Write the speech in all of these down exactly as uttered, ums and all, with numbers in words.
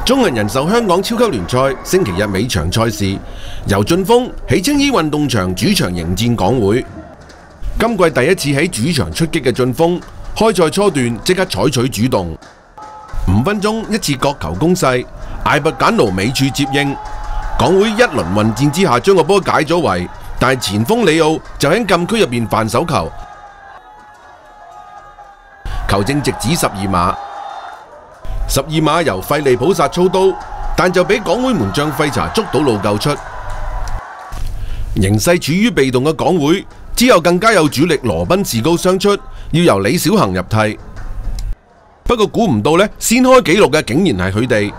中銀人壽香港超級聯賽星期日尾場賽事，由晉峰喺青衣運動場主場迎戰港會。今季第一次喺主場出擊嘅晉峰，開賽初段即刻採取主動，五分鐘一次角球攻勢，艾拔簡奴尾處接應，港會一輪混戰之下將個波解咗圍，但係前鋒里奧就喺禁區入邊犯手球，球證直指十二碼。十二碼由費利普薩操刀，但就俾港會門將費查捉到路救出。形勢處於被動嘅港會之後更加有主力羅賓士高傷出，要由李小恒入替。不過估唔到呢，先開紀錄嘅竟然係佢哋。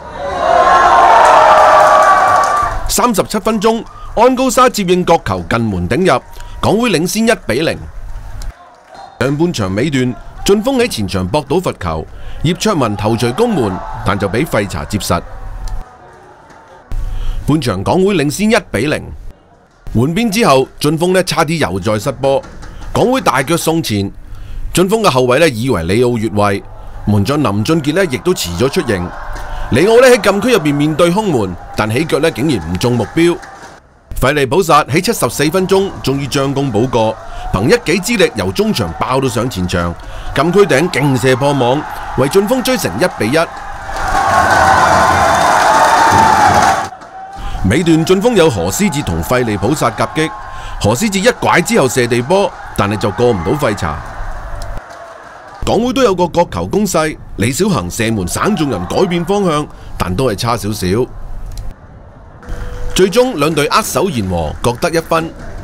三十七分鐘，安高沙接應角球近門頂入，港會領先一比零。上半場尾段，晉峰喺前場搏到罰球，葉卓文頭槌攻門，但就俾費查接實。半場港會領先一比零。換邊之後，晉峰呢差啲又再失波，港會大腳送前，晉峰嘅後衛呢以為里奧越位，門將林俊傑呢亦都遲咗出迎。里奧呢喺禁區入邊面對空門，但起腳呢竟然唔中目標。費利普薩喺七十四分鐘終於將功補過，憑一己之力由中場爆到上前場，禁區頂勁射破網，為晉峰追成一比一。尾段晉峰有何思哲同費利普薩夾擊，何思哲一拐之後射地波，但係就過唔到費查。港會都有個角球攻勢，李小恒射門省眾人改變方向，但都係差少少。最終兩隊握手言和，各得一分。